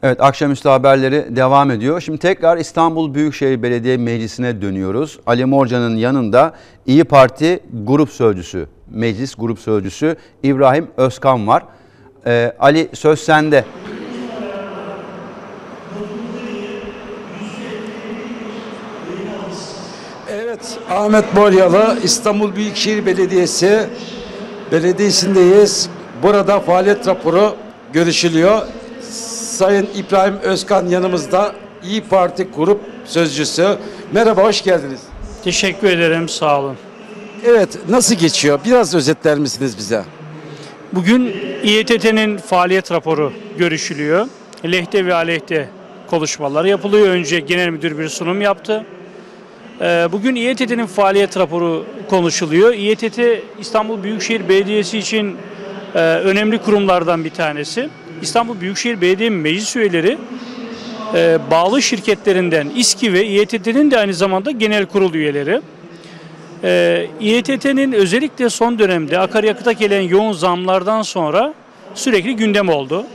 Evet, akşamüstü haberleri devam ediyor. Şimdi tekrar İstanbul Büyükşehir Belediye Meclisi'ne dönüyoruz. Ali Morcan'ın yanında İyi Parti Grup Sözcüsü, Meclis Grup Sözcüsü İbrahim Özkan var. Ali, söz sende. Evet, Ahmet Bolyalı, İstanbul Büyükşehir Belediyesi'ndeyiz. Burada faaliyet raporu görüşülüyor. Sayın İbrahim Özkan yanımızda, İyi Parti Grup Sözcüsü. Merhaba, hoş geldiniz. Teşekkür ederim, sağ olun. Evet, nasıl geçiyor? Biraz özetler misiniz bize? Bugün İETT'nin faaliyet raporu görüşülüyor. Lehte ve aleyhte konuşmalar yapılıyor. Önce genel müdür bir sunum yaptı. Bugün İETT'nin faaliyet raporu konuşuluyor. İETT İstanbul Büyükşehir Belediyesi için önemli kurumlardan bir tanesi. İstanbul Büyükşehir Belediye Meclis üyeleri bağlı şirketlerinden İSKİ ve İETT'nin de aynı zamanda genel kurul üyeleri. İETT'nin özellikle son dönemde akaryakıta gelen yoğun zamlardan sonra sürekli gündem oldu.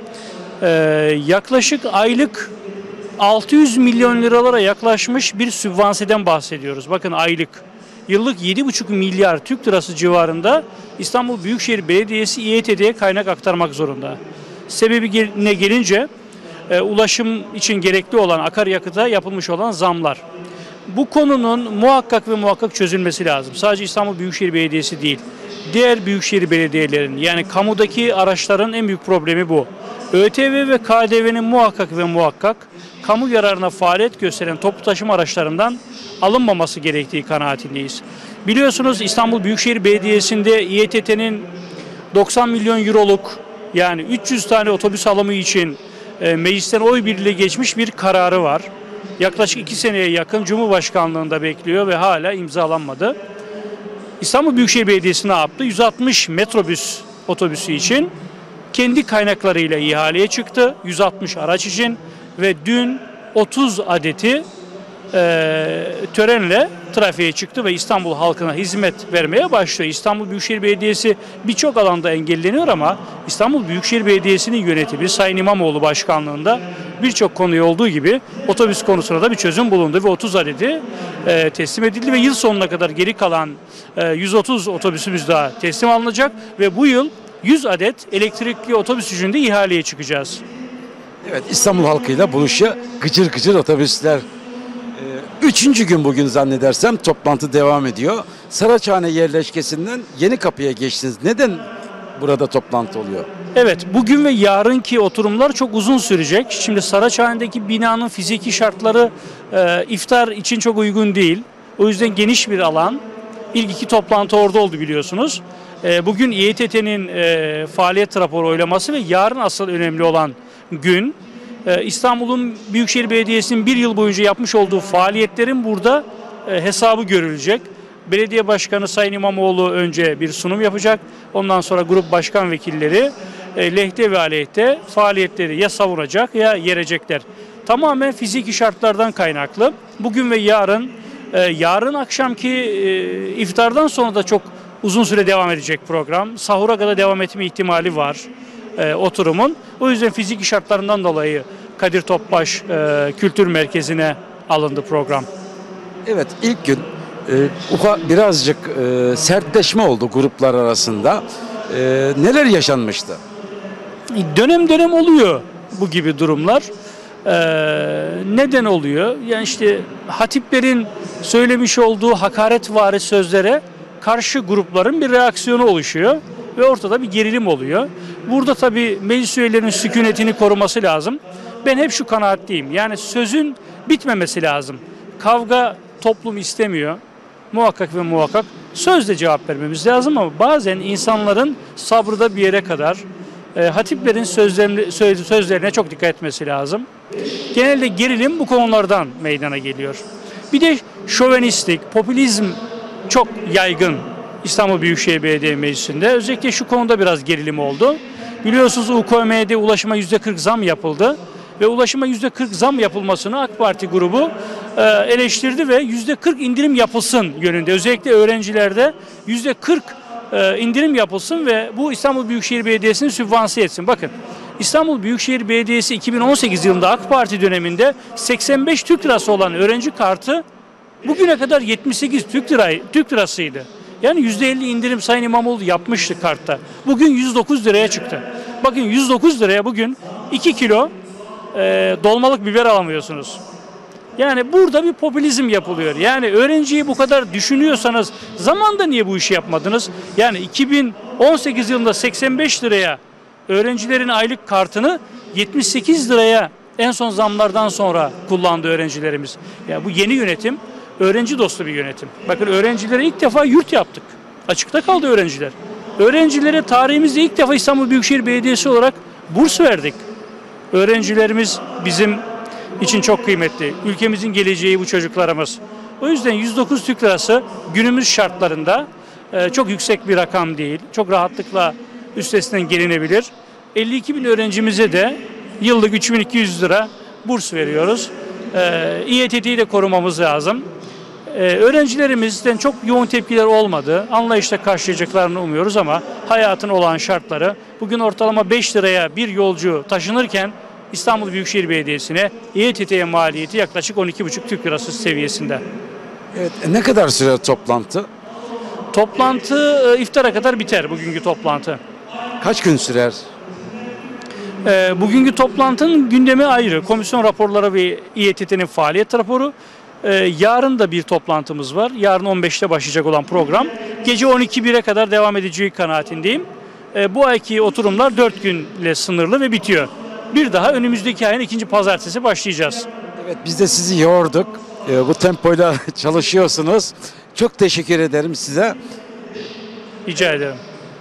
Yaklaşık aylık 600 milyon liralara yaklaşmış bir sübvansiyeden bahsediyoruz. Bakın aylık. Yıllık 7,5 milyar Türk lirası civarında İstanbul Büyükşehir Belediyesi İETT'ye kaynak aktarmak zorunda. Sebebine gelince ulaşım için gerekli olan akaryakıta yapılmış olan zamlar. Bu konunun muhakkak ve muhakkak çözülmesi lazım. Sadece İstanbul Büyükşehir Belediyesi değil, diğer büyükşehir belediyelerinin, yani kamudaki araçların en büyük problemi bu. ÖTV ve KDV'nin muhakkak ve muhakkak kamu yararına faaliyet gösteren toplu taşıma araçlarından alınmaması gerektiği kanaatindeyiz. Biliyorsunuz İstanbul Büyükşehir Belediyesi'nde İETT'nin 90 milyon euroluk, yani 300 tane otobüs alımı için meclisten oy birliğiyle geçmiş bir kararı var. Yaklaşık 2 seneye yakın Cumhurbaşkanlığında bekliyor ve hala imzalanmadı. İstanbul Büyükşehir Belediyesi ne yaptı? 160 metrobüs otobüsü için kendi kaynaklarıyla ihaleye çıktı. 160 araç için ve dün 30 adeti törenle trafiğe çıktı ve İstanbul halkına hizmet vermeye başlıyor. İstanbul Büyükşehir Belediyesi birçok alanda engelleniyor ama İstanbul Büyükşehir Belediyesi'nin yönetimi Sayın İmamoğlu başkanlığında birçok konuya olduğu gibi otobüs konusunda da bir çözüm bulundu ve 30 adeti teslim edildi ve yıl sonuna kadar geri kalan 130 otobüsümüz daha teslim alınacak ve bu yıl 100 adet elektrikli otobüs gücünde ihaleye çıkacağız. Evet, İstanbul halkıyla buluşuyor. Gıcır gıcır otobüsler. Üçüncü gün bugün zannedersem toplantı devam ediyor. Saraçhane yerleşkesinden Yenikapı'ya geçtiniz. Neden burada toplantı oluyor? Evet, bugün ve yarınki oturumlar çok uzun sürecek. Şimdi Saraçhane'deki binanın fiziki şartları iftar için çok uygun değil. O yüzden geniş bir alan. İlk iki toplantı orada oldu biliyorsunuz. Bugün İETT'nin faaliyet raporu oylaması ve yarın asıl önemli olan gün. İstanbul'un Büyükşehir Belediyesi'nin bir yıl boyunca yapmış olduğu faaliyetlerin burada hesabı görülecek. Belediye Başkanı Sayın İmamoğlu önce bir sunum yapacak. Ondan sonra grup başkan vekilleri lehte ve aleyhte faaliyetleri ya savunacak ya yerecekler. Tamamen fiziki şartlardan kaynaklı. Bugün ve yarın akşamki iftardan sonra da çok uzun süre devam edecek program. Sahura kadar devam etme ihtimali var oturumun. O yüzden fiziki şartlarından dolayı Kadir Topbaş Kültür Merkezi'ne alındı program. Evet, ilk gün birazcık sertleşme oldu gruplar arasında. Neler yaşanmıştı? Dönem dönem oluyor bu gibi durumlar. Neden oluyor? Yani işte hatiplerin söylemiş olduğu hakaretvari sözlere karşı grupların bir reaksiyonu oluşuyor ve ortada bir gerilim oluyor. Burada tabii meclis üyelerinin sükunetini koruması lazım. Ben hep şu kanaatteyim. Yani sözün bitmemesi lazım. Kavga toplum istemiyor. Muhakkak ve muhakkak sözle cevap vermemiz lazım ama bazen insanların sabrı da bir yere kadar, hatiplerin sözlerine çok dikkat etmesi lazım. Genelde gerilim bu konulardan meydana geliyor. Bir de şovenistlik, popülizm çok yaygın İstanbul Büyükşehir Belediye Meclisi'nde. Özellikle şu konuda biraz gerilim oldu. Biliyorsunuz UKM'de ulaşıma %40 zam yapıldı ve ulaşıma %40 zam yapılmasını AK Parti grubu eleştirdi ve %40 indirim yapılsın yönünde. Özellikle öğrencilerde %40 indirim yapılsın ve bu İstanbul Büyükşehir Belediyesi'ni sübvanse etsin. Bakın İstanbul Büyükşehir Belediyesi 2018 yılında AK Parti döneminde 85 Türk lirası olan öğrenci kartı bugüne kadar 78 Türk lirasıydı. Yani %50 indirim Sayın İmamoğlu yapmıştı kartta. Bugün 109 liraya çıktı. Bakın 109 liraya bugün 2 kilo dolmalık biber alamıyorsunuz. Yani burada bir popülizm yapılıyor. Yani öğrenciyi bu kadar düşünüyorsanız zamanda niye bu işi yapmadınız? Yani 2018 yılında 85 liraya öğrencilerin aylık kartını 78 liraya en son zamlardan sonra kullandı öğrencilerimiz. Ya bu yeni yönetim öğrenci dostu bir yönetim. Bakın öğrencilere ilk defa yurt yaptık. Açıkta kaldı öğrenciler. Öğrencilere tarihimizde ilk defa İstanbul Büyükşehir Belediyesi olarak burs verdik. Öğrencilerimiz bizim için çok kıymetli. Ülkemizin geleceği bu çocuklarımız. O yüzden 109 Türk lirası günümüz şartlarında çok yüksek bir rakam değil. Çok rahatlıkla üstesinden gelinebilir. 52 bin öğrencimize de yıllık 3200 lira burs veriyoruz. İETT'yi de korumamız lazım. Öğrencilerimizden çok yoğun tepkiler olmadı. Anlayışla karşılayacaklarını umuyoruz ama hayatın olağan şartları bugün ortalama 5 liraya bir yolcu taşınırken İstanbul Büyükşehir Belediyesi'ne İETT'ye maliyeti yaklaşık 12,5 Türk lirası seviyesinde. Evet, ne kadar sürer toplantı? Toplantı iftara kadar biter bugünkü toplantı. Kaç gün sürer? Bugünkü toplantının gündemi ayrı. Komisyon raporları ve İETT'nin faaliyet raporu. Yarın da bir toplantımız var. Yarın 15'te başlayacak olan program. Gece 12-1'e kadar devam edeceği kanaatindeyim. Bu ayki oturumlar 4 günle sınırlı ve bitiyor. Bir daha önümüzdeki ayın 2. pazartesi başlayacağız. Evet, biz de sizi yorduk. Bu tempoyla çalışıyorsunuz. Çok teşekkür ederim size. Rica ederim.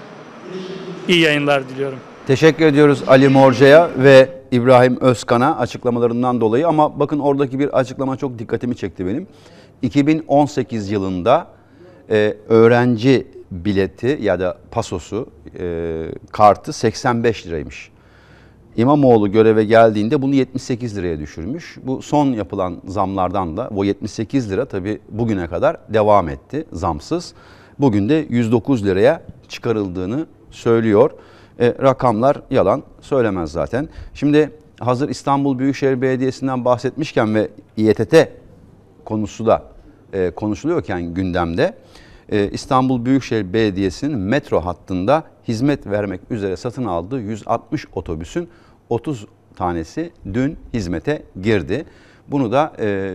İyi yayınlar diliyorum. Teşekkür ediyoruz Ali Morca'ya ve İbrahim Özkan'a açıklamalarından dolayı, ama bakın oradaki bir açıklama çok dikkatimi çekti benim. 2018 yılında öğrenci bileti ya da pasosu kartı 85 liraymış. İmamoğlu göreve geldiğinde bunu 78 liraya düşürmüş. Bu son yapılan zamlardan da o 78 lira tabii bugüne kadar devam etti zamsız. Bugün de 109 liraya çıkarıldığını söylüyor. Rakamlar yalan söylemez zaten. Şimdi hazır İstanbul Büyükşehir Belediyesi'nden bahsetmişken ve İETT konusu da konuşuluyorken gündemde, İstanbul Büyükşehir Belediyesi'nin metro hattında hizmet vermek üzere satın aldığı 160 otobüsün 30 tanesi dün hizmete girdi. Bunu da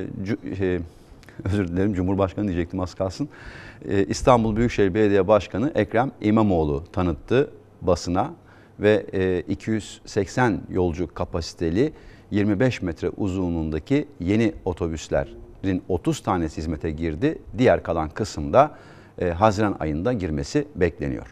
özür dilerim, Cumhurbaşkanı diyecektim az kalsın. İstanbul Büyükşehir Belediye Başkanı Ekrem İmamoğlu tanıttı basına ve 280 yolcu kapasiteli 25 metre uzunluğundaki yeni otobüslerin 30 tanesi hizmete girdi. Diğer kalan kısımda Haziran ayında girmesi bekleniyor.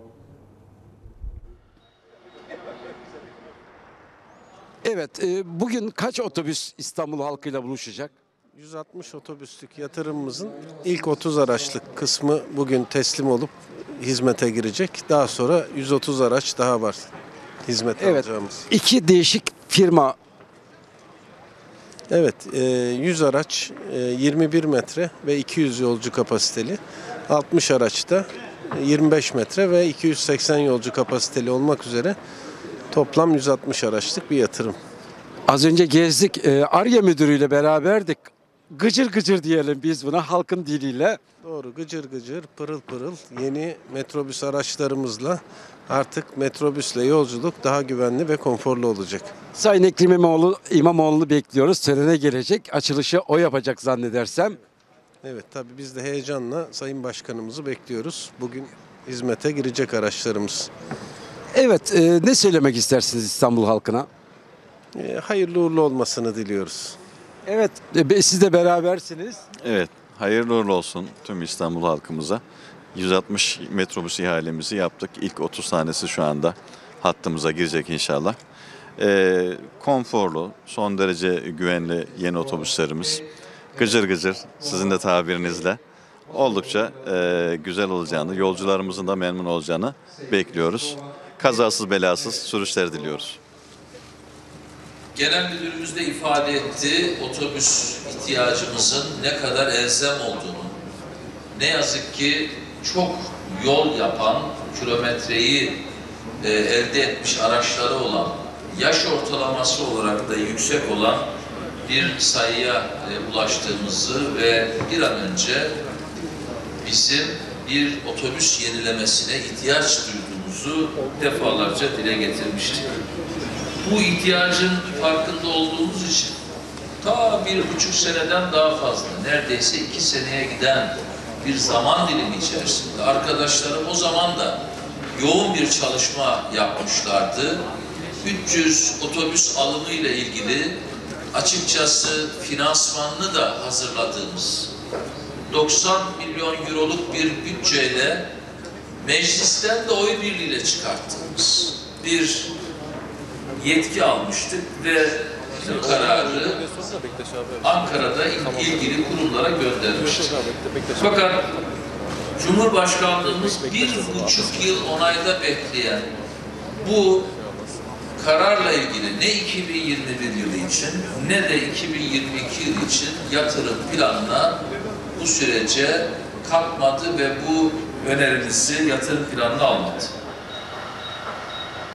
Evet, bugün kaç otobüs İstanbul halkıyla buluşacak? 160 otobüslük yatırımımızın ilk 30 araçlık kısmı bugün teslim olup hizmete girecek. Daha sonra 130 araç daha var hizmete alacağımız. İki değişik firma. Evet, 100 araç 21 metre ve 200 yolcu kapasiteli. 60 araçta 25 metre ve 280 yolcu kapasiteli olmak üzere toplam 160 araçlık bir yatırım. Az önce gezdik, Ar-Ge müdürüyle beraberdik. Gıcır gıcır diyelim biz buna halkın diliyle. Doğru, gıcır gıcır, pırıl pırıl yeni metrobüs araçlarımızla artık metrobüsle yolculuk daha güvenli ve konforlu olacak. Sayın Ekrem İmamoğlu'nu bekliyoruz. Törene gelecek. Açılışı o yapacak zannedersem. Evet, tabii biz de heyecanla Sayın Başkanımızı bekliyoruz. Bugün hizmete girecek araçlarımız. Evet, ne söylemek istersiniz İstanbul halkına? Hayırlı uğurlu olmasını diliyoruz. Evet, siz de berabersiniz. Evet, hayırlı uğurlu olsun tüm İstanbul halkımıza. 160 metrobüs ihalemizi yaptık. İlk 30 tanesi şu anda hattımıza girecek inşallah. Konforlu, son derece güvenli yeni otobüslerimiz. Gıcır gıcır, sizin de tabirinizle oldukça güzel olacağını, yolcularımızın da memnun olacağını bekliyoruz. Kazasız belasız sürüşler diliyoruz. Genel müdürümüz de ifade etti, otobüs ihtiyacımızın ne kadar elzem olduğunu. Ne yazık ki çok yol yapan, kilometreyi elde etmiş araçları olan yaş ortalaması olarak da yüksek olan bir sayıya ulaştığımızı ve bir an önce bizim bir otobüs yenilemesine ihtiyaç duyduğumuzu defalarca dile getirmiştik. Bu ihtiyacın farkında olduğumuz için ta 1,5 seneden daha fazla, neredeyse 2 seneye giden bir zaman dilimi içerisinde arkadaşlarım o zaman da yoğun bir çalışma yapmışlardı. 300 otobüs alımı ile ilgili açıkçası finansmanını da hazırladığımız 90 milyon euroluk bir bütçeyle meclisten de oy birliğiyle çıkarttığımız bir yetki almıştık ve bu kararı Ankara'da ilgili kurumlara göndermiştik. Fakat Cumhurbaşkanlığımız 1,5 yıl onayda bekleyen bu kararla ilgili ne 2021 yılı için ne de 2022 yılı için yatırım planına bu sürece katmadı ve bu önerimizi yatırım planına almadı.